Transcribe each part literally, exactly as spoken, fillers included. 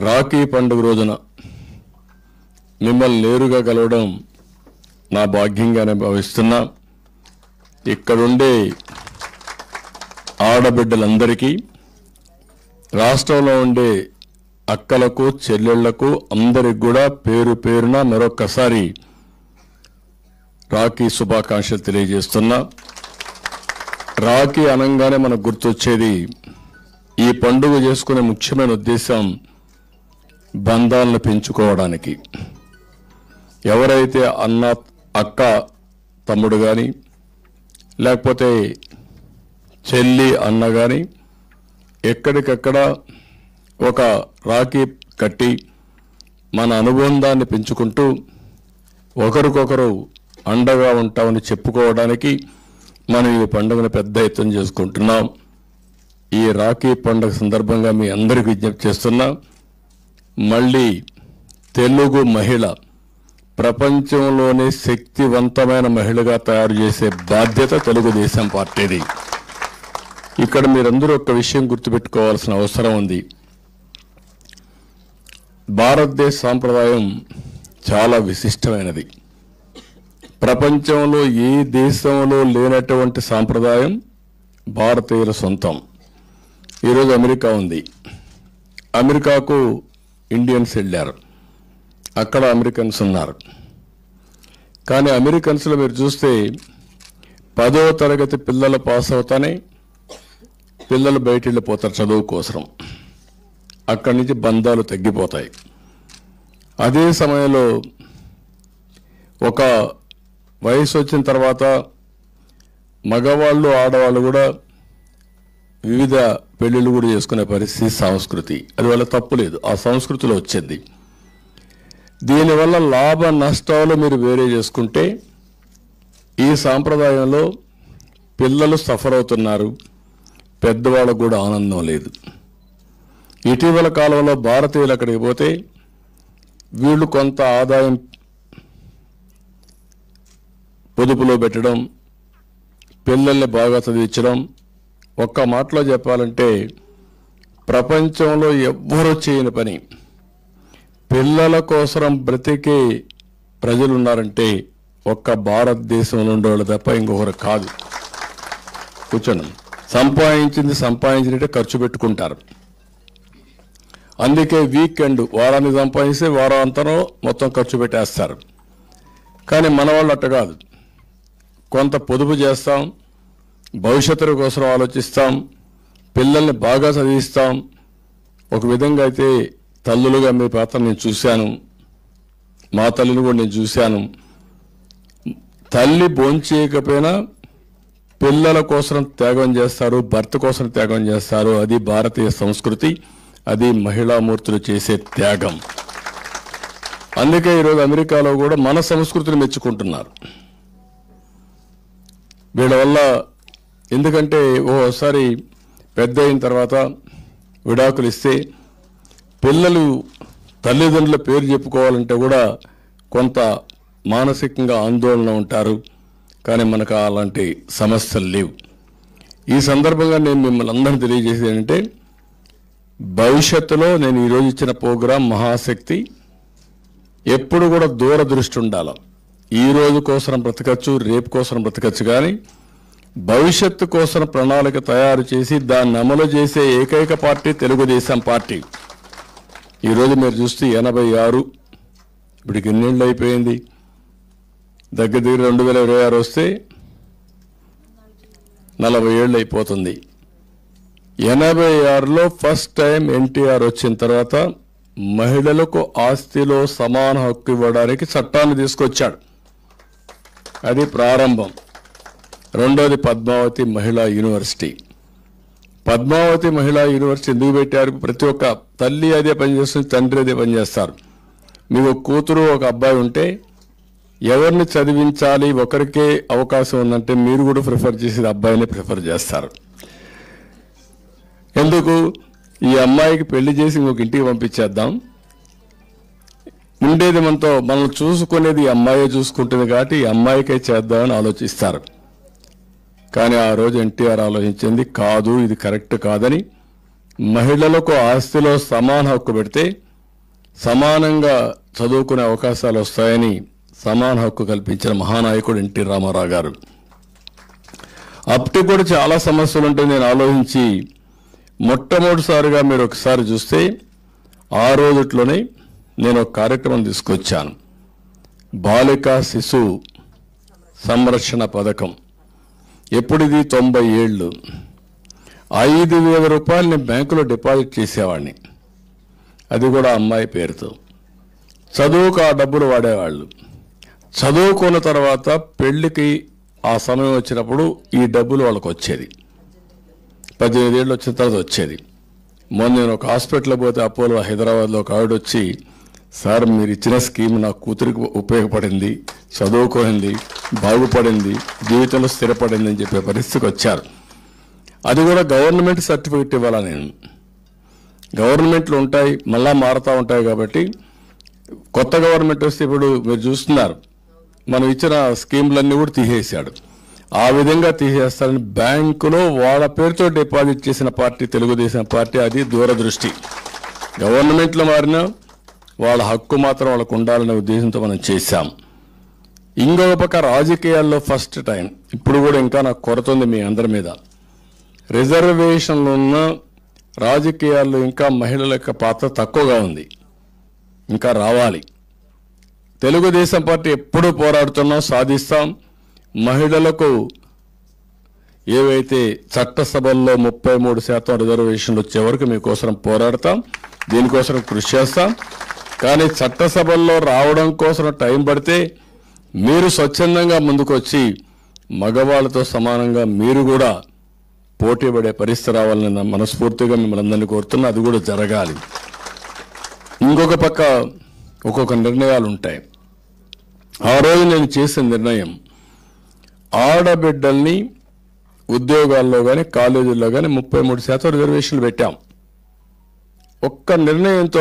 రాఖీ పండుగ రోజున మిమ్మల్ని నేరుగా కలవడం నా భాగ్యంగానే భావిస్తున్నా. ఇక్కడుండే ఆడబిడ్డలందరికీ, రాష్ట్రంలో ఉండే అక్కలకు, చెల్లెళ్లకు అందరికి కూడా పేరు పేరున మరొక్కసారి రాఖీ శుభాకాంక్షలు తెలియజేస్తున్నా. రాఖీ అనంగానే మనకు గుర్తొచ్చేది, ఈ పండుగ చేసుకునే ముఖ్యమైన ఉద్దేశం బంధాలను పెంచుకోవడానికి. ఎవరైతే అన్న, అక్క, తమ్ముడు కానీ, లేకపోతే చెల్లి, అన్న కానీ ఎక్కడికక్కడ ఒక రాఖీ కట్టి మన అనుబంధాన్ని పెంచుకుంటూ ఒకరికొకరు అండగా ఉంటామని చెప్పుకోవడానికి మనం ఈ పండుగను పెద్ద ఎత్తున చేసుకుంటున్నాం. ఈ రాఖీ పండుగ సందర్భంగా మీ అందరికీ విజ్ఞప్తి చేస్తున్నా, మళ్ళీ తెలుగు మహిళ ప్రపంచంలోనే శక్తివంతమైన మహిళగా తయారు చేసే బాధ్యత తెలుగుదేశం పార్టీది. ఇక్కడ మీరందరూ ఒక విషయం గుర్తుపెట్టుకోవాల్సిన అవసరం ఉంది. భారతదేశ సాంప్రదాయం చాలా విశిష్టమైనది. ప్రపంచంలో ఏ దేశంలో లేనటువంటి సాంప్రదాయం భారతీయుల సొంతం. ఈరోజు అమెరికా ఉంది. అమెరికాకు ఇండియన్స్ వెళ్ళారు, అక్కడ అమెరికన్స్ ఉన్నారు. కానీ అమెరికన్స్లో మీరు చూస్తే పదో తరగతి పిల్లలు పాస్ అవుతానే పిల్లలు బయట వెళ్ళిపోతారు చదువు కోసం. అక్కడి నుంచి బంధాలు తగ్గిపోతాయి. అదే సమయంలో ఒక వయసు వచ్చిన తర్వాత మగవాళ్ళు, ఆడవాళ్ళు కూడా వివిధ పెళ్లిళ్ళు కూడా చేసుకునే పరిస్థితి సంస్కృతి. అది వల్ల తప్పు లేదు, ఆ సంస్కృతిలో వచ్చింది. దీనివల్ల లాభ నష్టాలు మీరు వేరే చేసుకుంటే ఈ సాంప్రదాయంలో పిల్లలు సఫర్ అవుతున్నారు, పెద్దవాళ్ళకు కూడా ఆనందం లేదు. ఇటీవల కాలంలో భారతీయులు అక్కడికి పోతే వీళ్ళు కొంత ఆదాయం పొదుపులో పెట్టడం, పిల్లల్ని బాగా చదివించడం. ఒక్క మాటలో చెప్పాలంటే ప్రపంచంలో ఎవ్వరూ చేయని పని. పిల్లల కోసం బ్రతికే ప్రజలున్నారంటే ఒక్క భారతదేశంలో ఉండేవాళ్ళు తప్ప ఇంకొకరు కాదు. కూర్చోండి. సంపాదించింది సంపాదించినట్టే ఖర్చు పెట్టుకుంటారు. అందుకే వీకెండ్ వారాన్ని సంపాదిస్తే వారం అంతా మొత్తం ఖర్చు పెట్టేస్తారు. కానీ మన వాళ్ళు అట్ట కాదు. కొంత పొదుపు చేస్తాం, భవిష్యత్తు కోసం ఆలోచిస్తాం, పిల్లల్ని బాగా చదివిస్తాం. ఒక విధంగా అయితే తల్లులుగా మీ పాత్ర నేను చూశాను, మా తల్లిని కూడా నేను చూశాను. తల్లి భోంచేయకపోయినా పిల్లల కోసం త్యాగం చేస్తారు, భర్త కోసం త్యాగం చేస్తారు. అది భారతీయ సంస్కృతి, అది మహిళామూర్తులు చేసే త్యాగం. అందుకే ఈరోజు అమెరికాలో కూడా మన సంస్కృతిని మెచ్చుకుంటున్నారు వీళ్ళ వల్ల. ఎందుకంటే ఓసారి పెద్ద అయిన తర్వాత విడాకులు ఇస్తే పిల్లలు తల్లిదండ్రుల పేరు చెప్పుకోవాలంటే కూడా కొంత మానసికంగా ఆందోళన ఉంటారు. కానీ మనకు అలాంటి సమస్యలు లేవు. ఈ సందర్భంగా నేను మిమ్మల్ని అందరినీ తెలియజేసేది ఏంటంటే, భవిష్యత్తులో నేను ఈరోజు ఇచ్చిన ప్రోగ్రాం మహాశక్తి ఎప్పుడు కూడా దూరదృష్టి ఉండాలి. ఈ రోజు కోసం బ్రతకచ్చు, రేపు కోసం బ్రతకచ్చు, కానీ భవిష్యత్తు కోసం ప్రణాళిక తయారు చేసి దాన్ని అమలు చేసే ఏకైక పార్టీ తెలుగుదేశం పార్టీ. ఈరోజు మీరు చూస్తే ఎనభై ఆరు ఇప్పటికి ఎన్నేళ్ళు అయిపోయింది? దగ్గర దగ్గర రెండు వేల ఇరవై ఆరు వస్తే నలభై ఏళ్ళు అయిపోతుంది. ఎనభై ఆరులో ఫస్ట్ టైం ఎన్టీఆర్ వచ్చిన తర్వాత మహిళలకు ఆస్తిలో సమాన హక్కు ఇవ్వడానికి చట్టాన్ని తీసుకొచ్చాడు. అది ప్రారంభం. రెండోది పద్మావతి మహిళా యూనివర్సిటీ. పద్మావతి మహిళా యూనివర్సిటీ ఎందుకు పెట్టారు? ప్రతి ఒక్క తల్లి అదే పనిచేస్తుంది, తండ్రి అదే పనిచేస్తారు. మీకు కూతురు, ఒక అబ్బాయి ఉంటే ఎవరిని చదివించాలి, ఒకరికే అవకాశం ఉందంటే మీరు కూడా ప్రిఫర్ చేసేది అబ్బాయిని ప్రిఫర్ చేస్తారు. ఎందుకు? ఈ అమ్మాయికి పెళ్లి చేసి ఇంకొక ఇంటికి పంపించేద్దాం, ఉండేది మనతో, మనల్ని చూసుకునేది ఈ అమ్మాయే చూసుకుంటుంది కాబట్టి ఈ అమ్మాయికే చేద్దామని ఆలోచిస్తారు. కానీ ఆ రోజు ఎన్టీఆర్ ఆలోచించింది కాదు, ఇది కరెక్ట్ కాదని మహిళలకు ఆస్తిలో సమాన హక్కు పెడితే సమానంగా చదువుకునే అవకాశాలు వస్తాయని సమాన హక్కు కల్పించిన మహానాయకుడు ఎన్టీ రామారావు గారు. అప్పటికి కూడా చాలా సమస్యలు ఉంటాయి. నేను ఆలోచించి మొట్టమొదటిసారిగా మీరు ఒకసారి చూస్తే ఆ రోజుట్లోనే నేను ఒక కార్యక్రమం తీసుకొచ్చాను. బాలికా శిశు సంరక్షణ పథకం. ఎప్పుడిది? తొంభై ఏళ్ళు. ఐదు వేల రూపాయలు నేను బ్యాంకులో డిపాజిట్ చేసేవాడిని, అది కూడా అమ్మాయి పేరుతో. చదువుకు ఆ డబ్బులు వాడేవాళ్ళు. చదువుకున్న తర్వాత పెళ్లికి ఆ సమయం వచ్చినప్పుడు ఈ డబ్బులు వాళ్ళకు వచ్చేది. పద్దెనిమిది ఏళ్ళు వచ్చిన తర్వాత వచ్చేది. మొన్న నేను ఒక హాస్పిటల్కి పోతే అపోలో హైదరాబాద్లో ఒక ఆవిడ వచ్చి, సార్ మీరు ఇచ్చిన స్కీమ్ నా కూతురికి ఉపయోగపడింది, చదువుకోయింది, బాగుపడింది, జీవితంలో స్థిరపడింది అని చెప్పే పరిస్థితికి వచ్చారు. అది కూడా గవర్నమెంట్ సర్టిఫికెట్ ఇవ్వాలా? నేను గవర్నమెంట్లు ఉంటాయి, మళ్ళా మారుతూ ఉంటాయి. కాబట్టి కొత్త గవర్నమెంట్ వస్తే ఇప్పుడు మీరు చూస్తున్నారు, మనం ఇచ్చిన స్కీమ్లన్నీ కూడా తీసేశాడు. ఆ విధంగా తీసేస్తారని బ్యాంకులో వాళ్ళ పేరుతో డిపాజిట్ చేసిన పార్టీ తెలుగుదేశం పార్టీ. అది దూరదృష్టి. గవర్నమెంట్లో మారినా వాళ్ళ హక్కు మాత్రం వాళ్ళకు ఉండాలనే ఉద్దేశంతో మనం చేశాం. ఇంకొక పక్క రాజకీయాల్లో ఫస్ట్ టైం, ఇప్పుడు కూడా ఇంకా నాకు కొరత ఉంది మీ అందరి మీద, రిజర్వేషన్లు ఉన్న రాజకీయాల్లో ఇంకా మహిళల యొక్క పాత్ర తక్కువగా ఉంది, ఇంకా రావాలి. తెలుగుదేశం పార్టీ ఎప్పుడూ పోరాడుతున్నాం, సాధిస్తాం. మహిళలకు ఏవైతే చట్టసభల్లో ముప్పై మూడు శాతం రిజర్వేషన్లు వచ్చే వరకు మీకోసం పోరాడతాం, దీనికోసం కృషి చేస్తాం. కానీ చట్టసభల్లో రావడం కోసం టైం పడితే మీరు స్వచ్ఛందంగా ముందుకొచ్చి మగవాళ్ళతో సమానంగా మీరు కూడా పోటీ పడే పరిస్థితి రావాలని మనస్ఫూర్తిగా మిమ్మల్ని అందరినీ కోరుతున్నా. అది కూడా జరగాలి. ఇంకొక పక్క ఒక్కొక్క నిర్ణయాలు ఉంటాయి. ఆ రోజు నేను చేసిన నిర్ణయం, ఆడబిడ్డల్ని ఉద్యోగాల్లో కానీ కాలేజీల్లో కానీ ముప్పై మూడు శాతం రిజర్వేషన్లు పెట్టాం. ఒక్క నిర్ణయంతో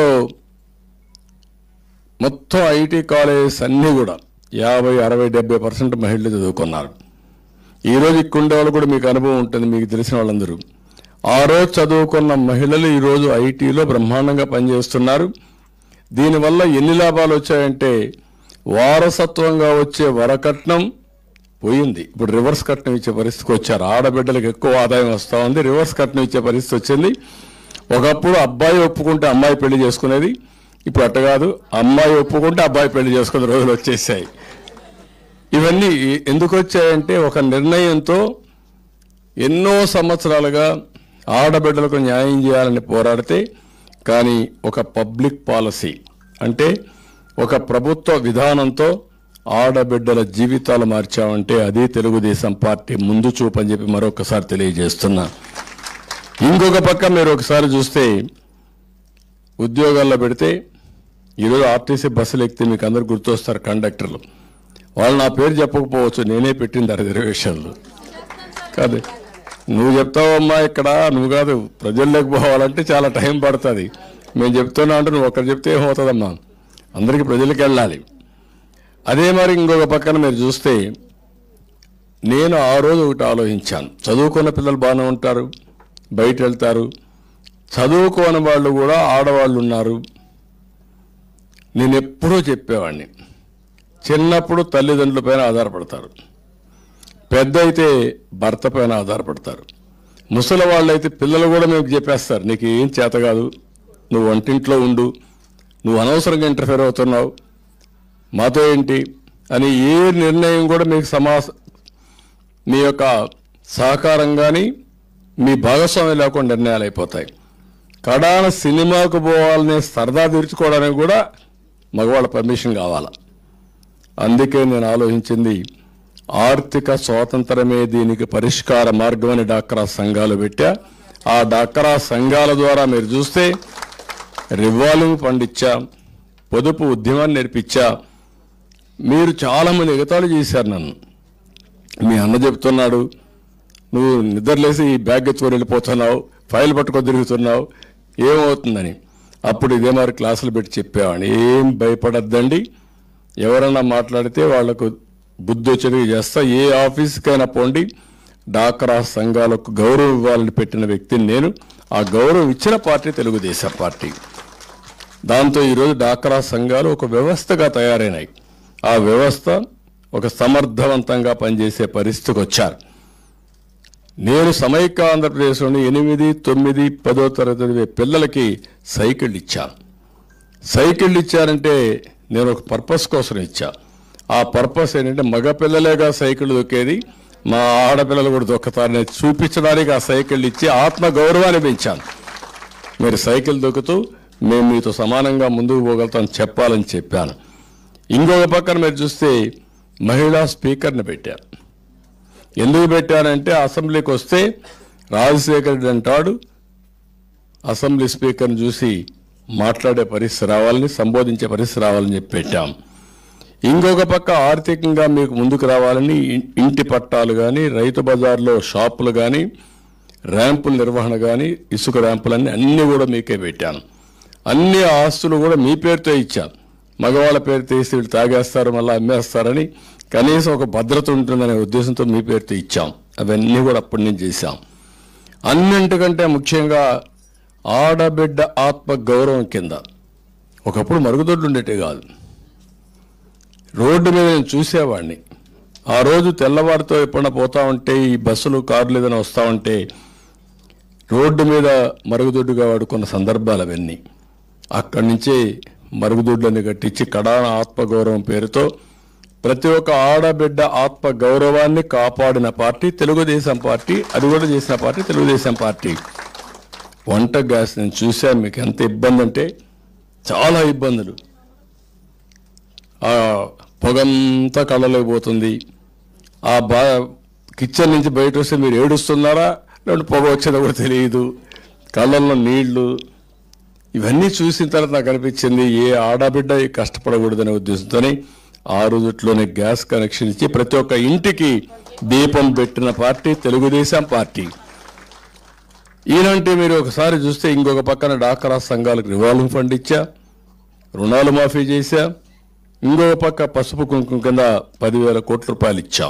మొత్తం ఐటీ కాలేజెస్ అన్నీ కూడా యాభై అరవై డెబ్బై పర్సెంట్ మహిళలు చదువుకున్నారు. ఈరోజు ఇక్కడ ఉండే వాళ్ళు కూడా మీకు అనుభవం ఉంటుంది, మీకు తెలిసిన వాళ్ళందరూ. ఆ రోజు చదువుకున్న మహిళలు ఈరోజు ఐటీలో బ్రహ్మాండంగా పనిచేస్తున్నారు. దీనివల్ల ఎన్ని లాభాలు వచ్చాయంటే, వారసత్వంగా వచ్చే వరకట్నం పోయింది. ఇప్పుడు రివర్స్ కట్నం ఇచ్చే పరిస్థితికి వచ్చారు. ఆడబిడ్డలకు ఎక్కువ ఆదాయం వస్తూ ఉంది, రివర్స్ కట్నం ఇచ్చే పరిస్థితి వచ్చింది. ఒకప్పుడు అబ్బాయి ఒప్పుకుంటే అమ్మాయి పెళ్లి చేసుకునేది, ఇప్పుడు అట్ట కాదు, అమ్మాయి ఒప్పుకుంటే అబ్బాయి పెళ్లి చేసుకునే రోజులు వచ్చేసాయి. ఇవన్నీ ఎందుకు వచ్చాయంటే, ఒక నిర్ణయంతో ఎన్నో సంవత్సరాలుగా ఆడబిడ్డలకు న్యాయం చేయాలని పోరాడితే, కానీ ఒక పబ్లిక్ పాలసీ అంటే ఒక ప్రభుత్వ విధానంతో ఆడబిడ్డల జీవితాలు మార్చామంటే అది తెలుగుదేశం పార్టీ ముందు చూపు అని చెప్పి మరొకసారి తెలియజేస్తున్నా. ఇంకొక పక్క మీరు ఒకసారి చూస్తే, ఉద్యోగాల్లో పెడితే ఈరోజు ఆర్టీసీ బస్సులు ఎక్కితే మీకు అందరు గుర్తొస్తారు కండక్టర్లు. వాళ్ళు నా పేరు చెప్పకపోవచ్చు, నేనే పెట్టింది రిజర్వేషన్లు కాదు. నువ్వు చెప్తావమ్మా ఇక్కడ, నువ్వు కాదు. ప్రజల్లోకి పోవాలంటే చాలా టైం పడుతుంది. మేము చెప్తున్నా అంటే నువ్వు ఒక్కరు చెప్తే ఏమవుతుందమ్మా, అందరికీ ప్రజలకు వెళ్ళాలి. అదే మరి ఇంకొక పక్కన మీరు చూస్తే, నేను ఆ రోజు ఒకటి ఆలోచించాను. చదువుకున్న పిల్లలు బాగానే ఉంటారు, బయట వెళ్తారు. చదువుకోని వాళ్ళు కూడా ఆడవాళ్ళు ఉన్నారు. నేను ఎప్పుడూ చెప్పేవాడిని, చిన్నప్పుడు తల్లిదండ్రుల పైన ఆధారపడతారు, పెద్ద అయితే భర్త పైన ఆధారపడతారు. ముసలి వాళ్ళైతే పిల్లలు కూడా మీకు చెప్పేస్తారు, నీకు ఏం చేత కాదు, నువ్వు వంటింట్లో ఉండు, నువ్వు అనవసరంగా ఇంటర్ఫేర్ అవుతున్నావు, మాతో ఏంటి అని ఏ నిర్ణయం కూడా మీకు సమా మీ యొక్క సహకారం కానీ మీ భాగస్వామ్యం లేకుండా నిర్ణయాలు అయిపోతాయి. కడాన సినిమాకు పోవాలనే సరదా తీర్చుకోవడానికి కూడా మగవాళ్ళ పర్మిషన్ కావాలా. అందుకే నేను ఆలోచించింది, ఆర్థిక స్వాతంత్రమే దీనికి పరిష్కార మార్గం అని డాక్రా సంఘాలు పెట్టా. ఆ డాక్రా సంఘాల ద్వారా మీరు చూస్తే రివాల్వింగ్ ఫండ్ ఇచ్చా, పొదుపు ఉద్యమాన్ని నేర్పించా. మీరు చాలామంది ఎగతాళి చేశారు నన్ను. మీ అన్న చెప్తున్నాడు, నువ్వు నిద్రలేసి ఈ బ్యాగ్ ఎత్తుకొని వెళ్ళిపోతున్నావు, ఫైల్ పట్టుకొని తిరుగుతున్నావు, ఏమవుతుందని. అప్పుడు ఇదే మరి క్లాసులు పెట్టి చెప్పేవాడిని, ఏం భయపడద్దండి, ఎవరన్నా మాట్లాడితే వాళ్లకు బుద్ధి వచ్చేది చేస్తా. ఏ ఆఫీస్కైనా పోండి, డాక్రా సంఘాలకు గౌరవం ఇవ్వాలని పెట్టిన వ్యక్తిని నేను. ఆ గౌరవం ఇచ్చిన పార్టీ తెలుగుదేశం పార్టీ. దాంతో ఈరోజు డాక్రా సంఘాలు ఒక వ్యవస్థగా తయారైనాయి. ఆ వ్యవస్థ ఒక సమర్థవంతంగా పనిచేసే పరిస్థితికి వచ్చారు. నేను సమైక్య ఆంధ్రప్రదేశ్లోని ఎనిమిది తొమ్మిది పదో తరగతి పిల్లలకి సైకిళ్ళు ఇచ్చాను. సైకిళ్ళు ఇచ్చారంటే నేను ఒక పర్పస్ కోసం ఇచ్చా. ఆ పర్పస్ ఏంటంటే మగపిల్లలేగా సైకిళ్ళు దొక్కేది, మా ఆడపిల్లలు కూడా దొక్కుతారని చూపించడానికి ఆ సైకిళ్ళు ఇచ్చి ఆత్మ గౌరవాన్ని పెంచాను. మీరు సైకిల్ దొక్కుతూ మేము మీతో సమానంగా ముందుకు పోగలుగుతామని చెప్పాలని చెప్పాను. ఇంకొక పక్కన మీరు చూస్తే మహిళా స్పీకర్ని పెట్టారు. ఎందుకు పెట్టానంటే అసెంబ్లీకి వస్తే రాజశేఖర రెడ్డి అంటాడు అసెంబ్లీ స్పీకర్ని చూసి మాట్లాడే పరిస్థితి రావాలని, సంబోధించే పరిస్థితి రావాలని చెప్పి పెట్టాం. ఇంకొక పక్క ఆర్థికంగా మీకు ముందుకు రావాలని ఇంటి పట్టాలు కానీ, రైతు బజార్లో షాపులు కానీ, ర్యాంపుల నిర్వహణ కానీ, ఇసుక ర్యాంపులన్నీ అన్నీ కూడా మీకే పెట్టాను. అన్ని ఆస్తులు కూడా మీ పేరుతో ఇచ్చాను. మగవాళ్ళ పేరుతో ఇస్తే వీళ్ళు తాగేస్తారు, మళ్ళీ అమ్మేస్తారని కనీసం ఒక భద్రత ఉంటుందనే ఉద్దేశంతో మీ పేరుతో ఇచ్చాం. అవన్నీ కూడా అప్పటి నుంచి చేశాం. అన్నింటికంటే ముఖ్యంగా ఆడబిడ్డ ఆత్మ గౌరవం కింద ఒకప్పుడు మరుగుదొడ్లు ఉండేటే కాదు, రోడ్డు మీద నేను చూసేవాడిని. ఆ రోజు తెల్లవారితో ఎప్పుడన్నా పోతా ఉంటే ఈ బస్సులు కార్లు ఏదైనా వస్తూ ఉంటే రోడ్డు మీద మరుగుదొడ్డుగా వాడుకున్న సందర్భాలు అవన్నీ. అక్కడి నుంచే మరుగుదొడ్లని కట్టించి కడాన ఆత్మగౌరవం పేరుతో ప్రతి ఒక్క ఆడబిడ్డ ఆత్మ గౌరవాన్ని కాపాడిన పార్టీ తెలుగుదేశం పార్టీ. అది కూడా చేసిన పార్టీ తెలుగుదేశం పార్టీ. వంట గ్యాస్ నేను చూశాను, మీకు ఎంత ఇబ్బంది అంటే చాలా ఇబ్బందులు. ఆ పొగంతా కళ్ళలోకి పోతుంది. ఆ బా కిచెన్ నుంచి బయట వస్తే మీరు ఏడుస్తున్నారా లేదంటే పొగ వచ్చేదో కూడా తెలియదు, కళ్ళల్లో నీళ్లు. ఇవన్నీ చూసిన తర్వాత నాకు అనిపించింది ఏ ఆడబిడ్డ కష్టపడకూడదనే ఉద్దేశంతోనే ఆ రోజుట్లోనే గ్యాస్ కనెక్షన్ ఇచ్చి ప్రతి ఒక్క ఇంటికి దీపం పెట్టిన పార్టీ తెలుగుదేశం పార్టీ. ఈనంటే మీరు ఒకసారి చూస్తే ఇంకొక పక్కన డాక్రా సంఘాలకు రివాల్వింగ్ ఫండ్ ఇచ్చా, రుణాలు మాఫీ చేశా, ఇంకొక పక్క పసుపు కుంకుమ కింద పదివేల కోట్ల రూపాయలు ఇచ్చాం.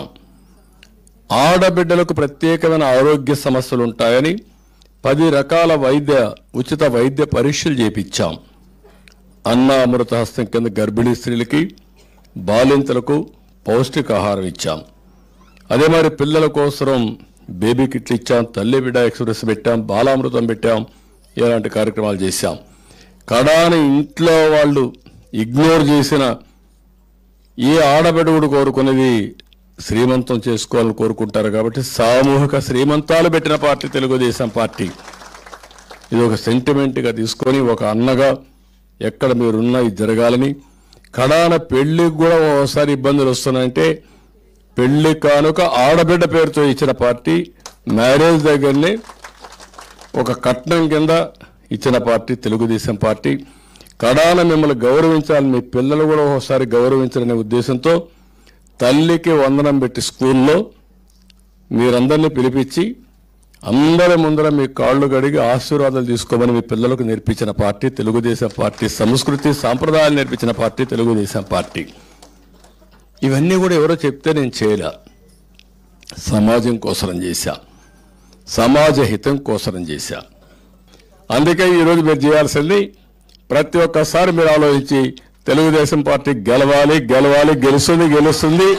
ఆడబిడ్డలకు ప్రత్యేకమైన ఆరోగ్య సమస్యలు ఉంటాయని పది రకాల వైద్య ఉచిత వైద్య పరీక్షలు చేపించాం. అన్న అమృత హస్తం కింద గర్భిణీ స్త్రీలకి, బాలింతలకు పౌష్టికాహారం ఇచ్చాం. అదే మరి పిల్లల కోసం బేబీ కిట్లు ఇచ్చాం, తల్లి బిడ్డ ఎక్స్ప్రెస్ పెట్టాం, బాలామృతం పెట్టాం. ఇలాంటి కార్యక్రమాలు చేశాం. కడాని ఇంట్లో వాళ్ళు ఇగ్నోర్ చేసిన ఏ ఆడబిడ్డ కోరుకునేది శ్రీమంతం చేసుకోవాలని కోరుకుంటారు కాబట్టి సామూహిక శ్రీమంతాలు పెట్టిన పార్టీ తెలుగుదేశం పార్టీ. ఇది ఒక సెంటిమెంట్గా తీసుకొని ఒక అన్నగా ఎక్కడ మీరున్నా ఇది జరగాలని. కడాన పెళ్లికి కూడా ఒకసారి ఇబ్బందులు వస్తున్నాయంటే పెళ్లి కానుక ఆడబిడ్డ పేరుతో ఇచ్చిన పార్టీ, మ్యారేజ్ దగ్గరనే ఒక కట్నం కింద ఇచ్చిన పార్టీ తెలుగుదేశం పార్టీ. కడాన మిమ్మల్ని గౌరవించాలి, మీ పిల్లలు కూడా ఒకసారి గౌరవించాలనే ఉద్దేశంతో తల్లికి వందనం పెట్టి స్కూల్లో మీరందరినీ పిలిపించి అందరి ముందర మీ కాళ్ళు గడిగి ఆశీర్వాదాలు తీసుకోమని మీ పిల్లలకు నేర్పించిన పార్టీ తెలుగుదేశం పార్టీ. సంస్కృతి సాంప్రదాయాలు నేర్పించిన పార్టీ తెలుగుదేశం పార్టీ. ఇవన్నీ కూడా ఎవరో చెప్తే నేను చేయలే, సమాజం కోసరం చేశా, సమాజ హితం కోసరం చేశా. అందుకే ఈరోజు మీరు చేయాల్సింది ప్రతి ఒక్కసారి మీరు ఆలోచించి తెలుగుదేశం పార్టీ గెలవాలి గెలవాలి గెలుస్తుంది గెలుస్తుంది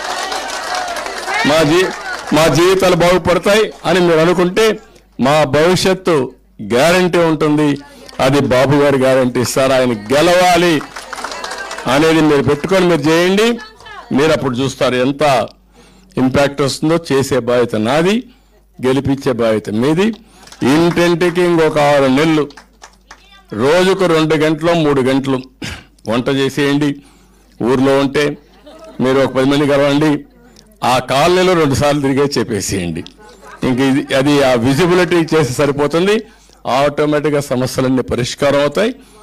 మా జీ మా జీవితాలు బాగుపడతాయి అని మీరు అనుకుంటే మా భవిష్యత్తు గ్యారంటీ ఉంటుంది. అది బాబు గారు గ్యారంటీ ఇస్తారు. ఆయన గెలవాలి అనేది మీరు పెట్టుకొని మీరు చేయండి. మీరు అప్పుడు చూస్తారు ఎంత ఇంపాక్ట్ వస్తుందో. చేసే బాధ్యత నాది, గెలిపించే బాధ్యత మీది. ఇంటింటికి ఇంకొక ఆరు నెలలు రోజుకు రెండు గంటలు మూడు గంటలు వంట చేసేయండి. ఊర్లో ఉంటే మీరు ఒక పది మంది కలవండి, ఆ కాలనీలో రెండు సార్లు తిరిగే చెప్పేసేయండి. ఇంక ఇది అది ఆ విజిబిలిటీ చేసి సరిపోతుంది. ఆటోమేటిక్గా సమస్యలన్నీ పరిష్కారం అవుతాయి.